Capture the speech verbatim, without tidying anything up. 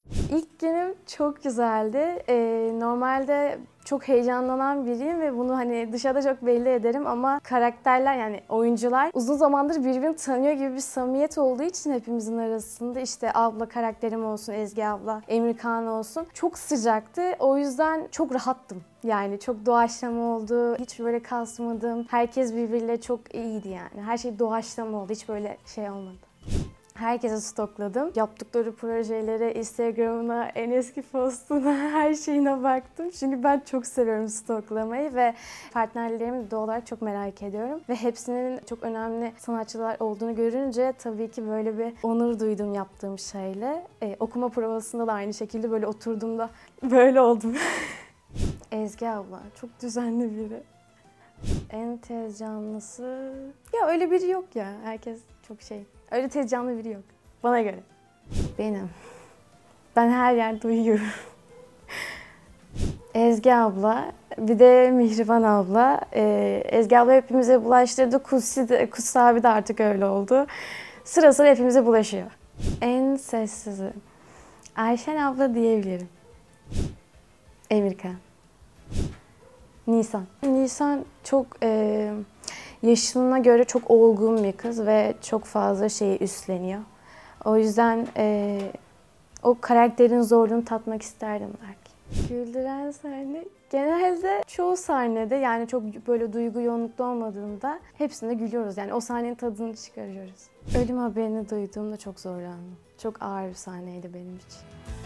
İlk günüm çok güzeldi. Ee, normalde çok heyecanlanan biriyim ve bunu hani dışarıda çok belli ederim ama karakterler yani oyuncular uzun zamandır birbirini tanıyor gibi bir samimiyet olduğu için hepimizin arasında işte abla karakterim olsun, Ezgi abla, Emir Kaan olsun çok sıcaktı. O yüzden çok rahattım. Yani çok doğaçlama oldu. Hiç böyle kasmadım. Herkes birbiriyle çok iyiydi yani. Her şey doğaçlama oldu. Hiç böyle şey olmadı. Herkese stokladım. Yaptıkları projelere, Instagram'ına, en eski postuna, her şeyine baktım. Çünkü ben çok seviyorum stoklamayı ve partnerlerimi doğal olarak çok merak ediyorum. Ve hepsinin çok önemli sanatçılar olduğunu görünce tabii ki böyle bir onur duydum yaptığım şeyle. Ee, okuma provasında da aynı şekilde böyle oturduğumda böyle oldum. Ezgi abla çok düzenli biri. En tez canlısı... Ya öyle biri yok ya. Herkes çok şey. Öyle tez canlı biri yok. Bana göre. Benim. Ben her yerde uyuyorum. Ezgi abla, bir de Mihriban abla. Ee, Ezgi abla hepimize bulaştırdı. Kutsi, de, Kutsi abi de artık öyle oldu. Sıra sıra hepimize bulaşıyor. En sessizi. Ayşen abla diyebilirim. Emirkan. Nisan. Nisan çok e, yaşına göre çok olgun bir kız ve çok fazla şeyi üstleniyor. O yüzden e, o karakterin zorluğunu tatmak isterdim belki. Güldüren sahne genelde çoğu sahnede yani çok böyle duygu yoğunlukta olmadığında hepsinde gülüyoruz. Yani o sahnenin tadını çıkarıyoruz. Ölüm haberini duyduğumda çok zorlandım. Çok ağır bir sahneydi benim için.